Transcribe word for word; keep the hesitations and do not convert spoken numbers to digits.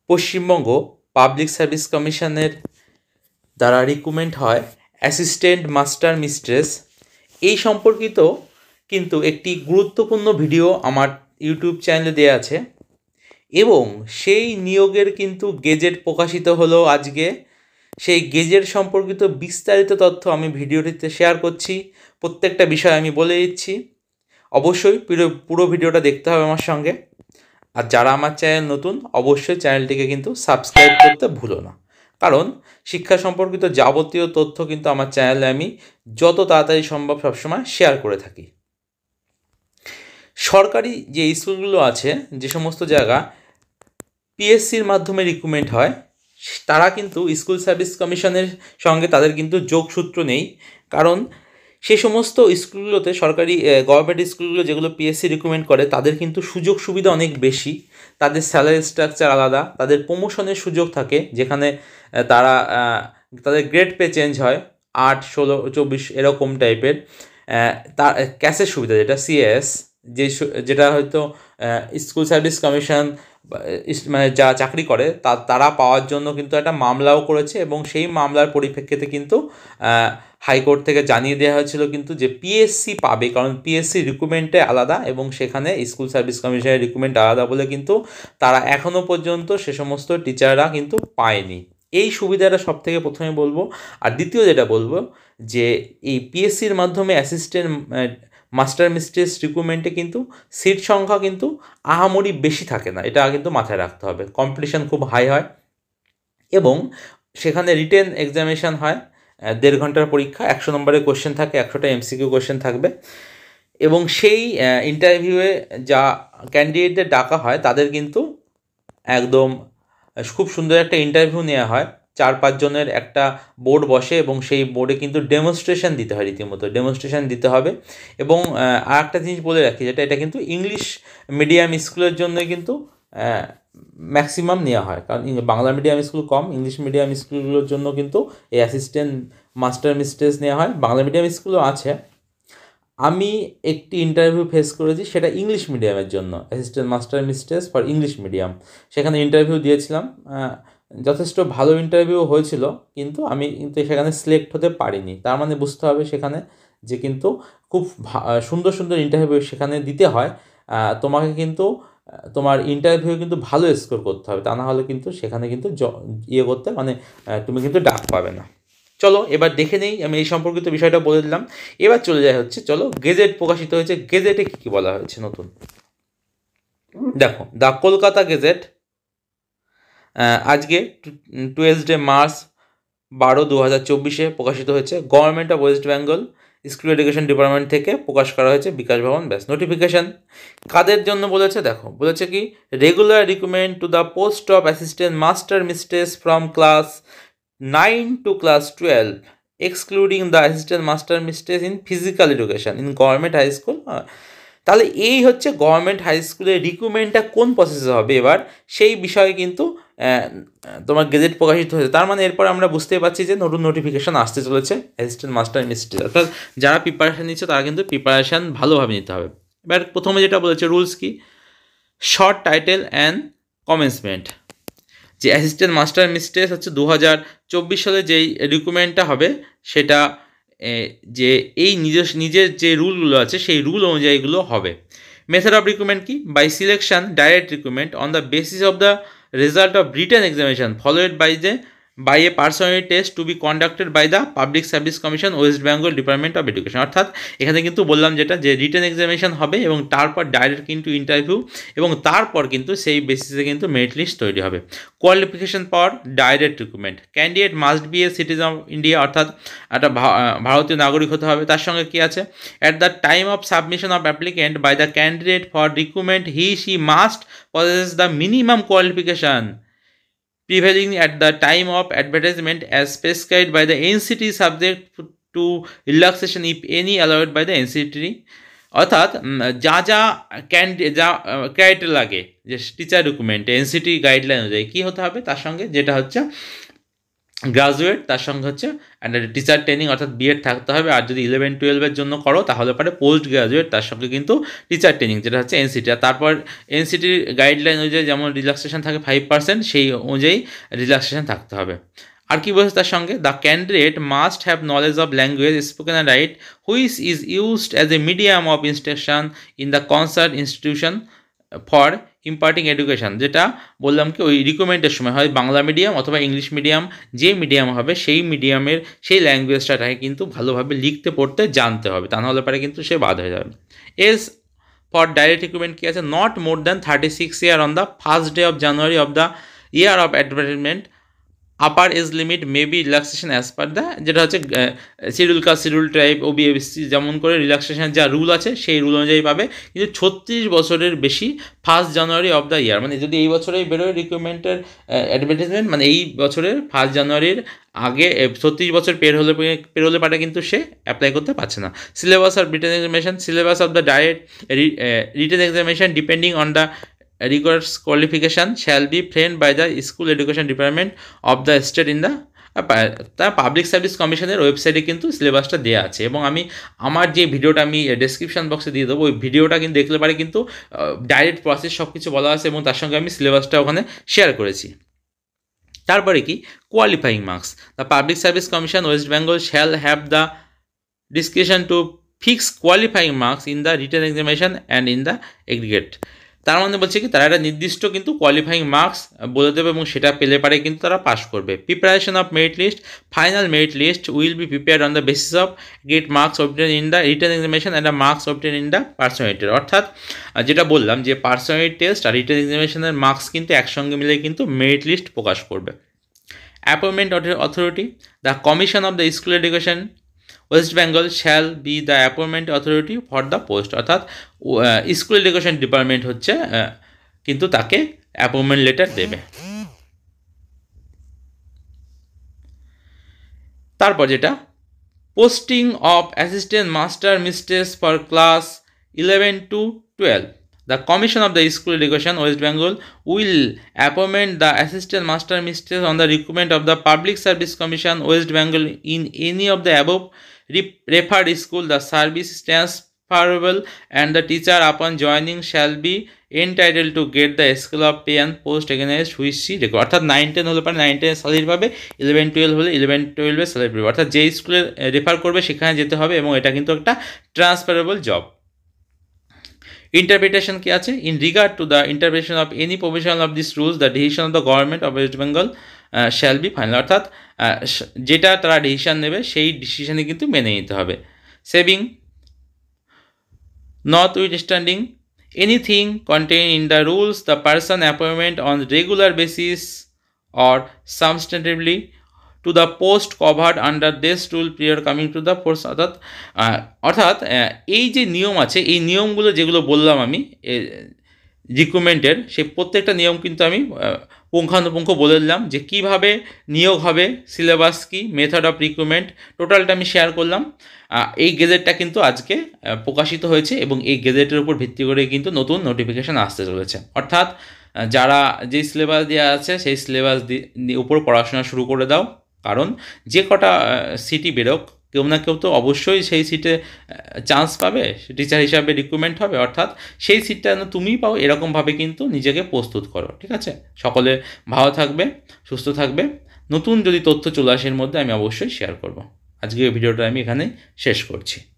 Paschimbanga public service কমিশনের দ্বারা recruitment হয় অ্যাসিস্ট্যান্ট মাস্টার মিস্ট্রেস, এই সম্পর্কিত কিন্তু একটি গুরুত্বপূর্ণ ভিডিও আমার ইউটিউব চ্যানেলে দেওয়া আছে এবং সেই নিয়োগের কিন্তু গেজেট প্রকাশিত হলো আজকে। সেই গেজেট সম্পর্কিত বিস্তারিত তথ্য আমি ভিডিওটিতে শেয়ার করছি, প্রত্যেকটা বিষয় আমি বলে দিচ্ছি। অবশ্যই পুরো পুরো ভিডিওটা দেখতে হবে আমার সঙ্গে। আর যারা আমার চ্যানেল নতুন, অবশ্যই চ্যানেলটিকে কিন্তু সাবস্ক্রাইব করতে ভুলো না, কারণ শিক্ষা সম্পর্কিত যাবতীয় তথ্য কিন্তু আমার চ্যানেলে আমি যত তাড়াতাড়ি সম্ভব সবসময় শেয়ার করে থাকি। সরকারি যে স্কুলগুলো আছে, যে সমস্ত জায়গা পিএসসির মাধ্যমে রিক্রুটমেন্ট হয়, তারা কিন্তু স্কুল সার্ভিস কমিশনের সঙ্গে তাদের কিন্তু যোগসূত্র নেই, কারণ সেই সমস্ত স্কুলগুলোতে সরকারি গভর্নমেন্ট স্কুলগুলো যেগুলো পিএসসি রিক্রুটমেন্ট করে তাদের কিন্তু সুযোগ সুবিধা অনেক বেশি, তাদের স্যালারি স্ট্রাকচার আলাদা, তাদের প্রমোশনের সুযোগ থাকে, যেখানে তারা তাদের গ্রেড পে চেঞ্জ হয় আট ষোলো চব্বিশ এরকম টাইপের। তার ক্যাশের সুবিধা যেটা সিএস, যে যেটা হয়তো স্কুল সার্ভিস কমিশন মানে যা চাকরি করে তা তারা পাওয়ার জন্য কিন্তু একটা মামলাও করেছে এবং সেই মামলার পরিপ্রেক্ষিতে কিন্তু হাইকোর্ট থেকে জানিয়ে দেওয়া হয়েছিল কিন্তু যে পিএসসি পাবে, কারণ পিএসসি রিক্রুটমেন্টে আলাদা এবং সেখানে স্কুল সার্ভিস কমিশনের রিক্রুটমেন্ট আলাদা বলে কিন্তু তারা এখনও পর্যন্ত সে সমস্ত টিচাররা কিন্তু পায়নি। এই সুবিধাটা সব থেকে প্রথমে বলবো। আর দ্বিতীয় যেটা বলবো যে এই পিএসসির মাধ্যমে অ্যাসিস্ট্যান্ট মাস্টার মিস্ট্রেস রিক্রুটমেন্টে কিন্তু সিট সংখ্যা কিন্তু আহামরি বেশি থাকে না, এটা কিন্তু মাথায় রাখতে হবে। কম্পিটিশান খুব হাই হয় এবং সেখানে রিটেন এক্সামিনেশান হয়, দেড় ঘন্টার পরীক্ষা, একশো নম্বরের কোশ্চেন থাকে, একশোটা এমসিকিউ কোশ্চেন থাকবে এবং সেই ইন্টারভিউয়ে যা ক্যান্ডিডেটদের ডাকা হয় তাদের কিন্তু একদম খুব সুন্দর একটা ইন্টারভিউ নেওয়া হয়। চার পাঁচজনের একটা বোর্ড বসে এবং সেই বোর্ডে কিন্তু ডেমনস্ট্রেশন দিতে হয়, রীতিমতো ডেমনস্ট্রেশন দিতে হবে। এবং আর একটা জিনিস বলে রাখি, যেটা এটা কিন্তু ইংলিশ মিডিয়াম স্কুলের জন্য কিন্তু ম্যাক্সিমাম নেওয়া হয়, কারণ বাংলা মিডিয়াম স্কুল কম, ইংলিশ মিডিয়াম স্কুলগুলোর জন্য কিন্তু এই অ্যাসিস্ট্যান্ট মাস্টার মিস্ট্রেস নেওয়া হয়। বাংলা মিডিয়াম স্কুলও আছে। আমি একটি ইন্টারভিউ ফেস করেছি, সেটা ইংলিশ মিডিয়ামের জন্য, assistant master mistress for English medium. সেখানে ইন্টারভিউ দিয়েছিলাম, যথেষ্ট ভালো ইন্টারভিউ হয়েছিল, কিন্তু আমি কিন্তু সেখানে সিলেক্ট হতে পারিনি। তার মানে বুঝতে হবে সেখানে যে কিন্তু খুব সুন্দর সুন্দর ইন্টারভিউ সেখানে দিতে হয়, তোমাকে কিন্তু তোমার ইন্টারভিউ কিন্তু ভালো স্কোর করতে হবে, তা না হলে কিন্তু সেখানে কিন্তু ইয়ে করতে মানে তুমি কিন্তু ডাক পাবে না। চলো এবার দেখে নেই, আমি এই সম্পর্কিত বিষয়টা বলে দিলাম। এবার চলে যায় হচ্ছে, চলো গেজেট প্রকাশিত হয়েছে, গেজেটে কী কী বলা হয়েছে নতুন দেখো। দ্য কলকাতা গেজেট আজকে টুয়েলভে মার্চ বারো দু হাজার চব্বিশে প্রকাশিত হয়েছে। Government of West Bengal school education department থেকে প্রকাশ করা হয়েছে, বিকাশ ভবন ব্যাস। নোটিফিকেশান কাদের জন্য বলেছে দেখো, বলেছে কি regular recruitment to the post of assistant master mistress from class nine to class twelve excluding the assistant master mistress in physical education in government high school. তাহলে এই হচ্ছে গভর্নমেন্ট হাই স্কুলের রিক্রুটমেন্টটা কোন প্রসেসে হবে এবার, সেই বিষয়ে কিন্তু তোমার গেজেট প্রকাশিত হয়েছে। তার মানে এরপর আমরা বুঝতে পারছি যে নতুন নোটিফিকেশান আসতে চলেছে অ্যাসিস্ট্যান্ট মাস্টার মিস্ট্রেস, অর্থাৎ যারা প্রিপারেশান নিচ্ছে তারা কিন্তু প্রিপারেশান ভালোভাবে নিতে হবে। এবার প্রথমে যেটা বলেছে রুলস কি, শর্ট টাইটেল অ্যান্ড কমেন্সমেন্ট। যে অ্যাসিস্ট্যান্ট মাস্টার মিস্ট্রেস হচ্ছে দু হাজার চব্বিশ সালে যেই রিক্রুটমেন্টটা হবে সেটা যে এই নিজের নিজের যে রুলগুলো আছে সেই রুল অনুযায়ীগুলো হবে। মেথড অফ রিক্রুটমেন্ট কি, by selection direct recruitment on the basis of the result of written examination followed by the by a personality test to be conducted by the public service commission West Bengal department of education. অর্থাৎ এখানে কিন্তু বললাম যেটা, যে written examination হবে এবং তারপর direct কিন্তু ইন্টারভিউ এবং তারপর কিন্তু সেই বেসিসে কিন্তু মেরিট লিস্ট তৈরি হবে। কোয়ালিফিকেশন পাওয়ার direct recruitment, candidate must be a citizen of India, অর্থাৎ একটা ভারতীয় নাগরিক হতে হবে। তার সঙ্গে কী আছে, at the time of submission of applicant by the candidate for recruitment he she must possess the minimum qualification prevailing at the time of advertisement as prescribed by the N C T subject to relaxation if any allowed by the N C T। অর্থাৎ যা যা candy যা criteria লাগে যে teacher রিক্রুটমেন্টে NCT guideline অনুযায়ী কী হতে হবে, তার সঙ্গে যেটা হচ্ছে গ্রাজুয়েট তার সঙ্গে হচ্ছে একটা টিচার ট্রেনিং অর্থাৎ বিএড থাকতে হবে। আর যদি ইলেভেন টুয়েলভের জন্য করো তাহলে পরে পোস্ট গ্রাজুয়েট তার সঙ্গে কিন্তু টিচার ট্রেনিং, যেটা হচ্ছে এনসিটি। আর তারপর এনসিটির গাইডলাইন অনুযায়ী যেমন রিল্যাক্সেশন থাকে ফাইভ পার্সেন্ট, সেই অনুযায়ী রিল্যাক্সেশন থাকতে হবে। আর কি বলছে তার সঙ্গে, the candidate must have knowledge of language spoken and write which is used as a medium of instruction in the concert institution for imparting education. যেটা বললাম কি ওই রিকমেন্ডের সময় হয় বাংলা মিডিয়াম অথবা ইংলিশ মিডিয়াম, যে মিডিয়াম হবে সেই মিডিয়ামের সেই ল্যাঙ্গুয়েজটাকে কিন্তু ভালোভাবে লিখতে পড়তে জানতে হবে, তা নাহলে পরে কিন্তু সে বাদ হয়ে যাবে। এস ফর ডাইরেক্ট রিক্রুটমেন্ট কী আছে, not more than thirty six year on the first day of January of the year of advertisement, upper age limit may be relaxation as per the, যেটা হচ্ছে শিডিউল কাস্ট শিডিউল ট্রাইব ও BSC যেমন করে relaxation যা rule আছে সেই rule অনুযায়ী পাবে। কিন্তু ছত্রিশ বছরের বেশি first January of the year, মানে যদি এই বছরেই বেরোয় রিক্রুটমেন্টের অ্যাডভার্টাইজমেন্ট, মানে এই বছরের ফার্স্ট জানুয়ারির আগে ছত্রিশ বছর পের হলে পের হলে পারে কিন্তু সে অ্যাপ্লাই করতে পারছে না। Syllabus of written examination, syllabus of the direct written examination depending on the rigorous qualification shall be framed by the school education department of the state in the তার পাবলিক সার্ভিস কমিশনের ওয়েবসাইটে কিন্তু সিলেবাসটা দেওয়া আছে। এবং আমি আমার যে ভিডিওটা আমি ডেসক্রিপশন বক্সে দিয়ে দেবো, ওই ভিডিওটা কিন্তু দেখলে পারে কিন্তু ডাইরেক্ট প্রসেস সব কিছু বলা আছে এবং তার সঙ্গে আমি সিলেবাসটা ওখানে শেয়ার করেছি। তারপরে কি qualifying marks, the public service commission West Bengal shall have the description to fix qualifying marks in the written examination and in the aggregate. তার মধ্যে বলছে কি তারা একটা নির্দিষ্ট কিন্তু কোয়ালিফাইং মার্কস বলে দেবে এবং সেটা পেলে পারে কিন্তু তারা পাস করবে। Preparation of merit list, final merit list will be prepared on the basis of get marks obtain in the written examination and the marks obtain in the personality. অর্থাৎ যেটা বললাম যে পার্সোনালিটি টেস্ট আর written এক্সামিনেশনের marks কিন্তু একসঙ্গে মিলে কিন্তু মেরিট লিস্ট প্রকাশ করবে। Appointment authority, the commission of the school education West Bengal shall be the appointment authority for the post. অর্থাৎ স্কুল এডুকেশন ডিপার্টমেন্ট হচ্ছে কিন্তু তাকে অ্যাপয়েন্টমেন্ট লেটার দেবে। তারপর যেটা posting of assistant master mistress for class eleven to twelve, the commission of the school education West Bengal will appoint the assistant master mistress on the requirement of the public service commission West Bengal in any of the above referred school. The service is transferable and the teacher upon joining shall be entitled to get the scale of pay and post against which she record। অর্থাৎ nine ten হলে পারে nine টেনের salary পাবে, eleven twelve হলে eleven টুয়েলভের salary পাবে। অর্থাৎ যে স্কুলে রেফার করবে সেখানে যেতে হবে এবং এটা কিন্তু একটা ট্রান্সফারেবল জব। ইন্টারপ্রিটেশন কি আছে, in regard to the interpretation of any provision of this rules the decision of the government of West Bengal shall be final. অর্থাৎ যেটা তারা ডিসিশন নেবে সেই ডিসিশনে কিন্তু মেনে নিতে হবে। Saving not withstanding anything contain in the rules the person appointment on regular basis or substantively to the post covered under this rule period coming to the force. অর্থাৎ অর্থাৎ এই যে নিয়ম আছে এই নিয়মগুলো যেগুলো বললাম আমি রিক্রুটমেন্টের, সেই প্রত্যেকটা নিয়ম কিন্তু আমি পুঙ্খানুপুঙ্খ বলে দিলাম যে কীভাবে নিয়োগ হবে, সিলেবাস কী, মেথড অফ রিক্রুটমেন্ট, টোটালটা আমি শেয়ার করলাম। এই গেজেটটা কিন্তু আজকে প্রকাশিত হয়েছে এবং এই গেজেটের উপর ভিত্তি করে কিন্তু নতুন নোটিফিকেশান আসতে চলেছে। অর্থাৎ যারা যেই সিলেবাস দেওয়া আছে সেই সিলেবাস উপর পড়াশোনা শুরু করে দাও, কারণ যে কটা সিটি বেরোক কেউ না কেউ তো অবশ্যই সেই সিটে চান্স পাবে, টিচার হিসাবে রিক্রুটমেন্ট হবে। অর্থাৎ সেই সিটটা যেন তুমিই পাও এরকমভাবে কিন্তু নিজেকে প্রস্তুত করো। ঠিক আছে, সকলে ভালো থাকবে, সুস্থ থাকবে। নতুন যদি তথ্য চলে আসে এর মধ্যে আমি অবশ্যই শেয়ার করব। আজকে এই ভিডিওটা আমি এখানে শেষ করছি।